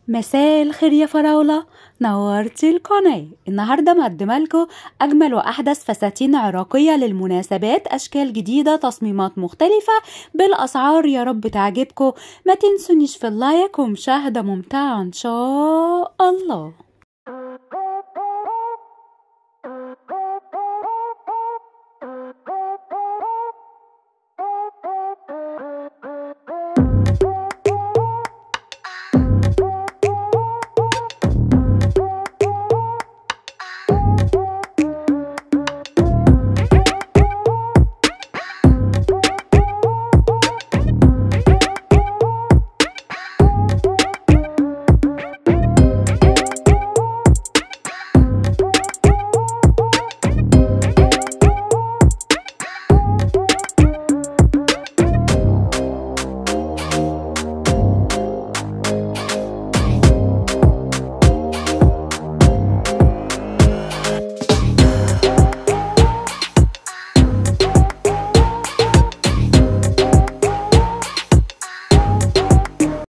مساء الخير يا فراولة، نورتي القناة. النهاردة مقدمة لكم أجمل وأحدث فساتين عراقية للمناسبات، أشكال جديدة، تصميمات مختلفة بالأسعار يا رب تعجبكم. ما تنسونيش في اللايك ومشاهدة ممتعة إن شاء الله.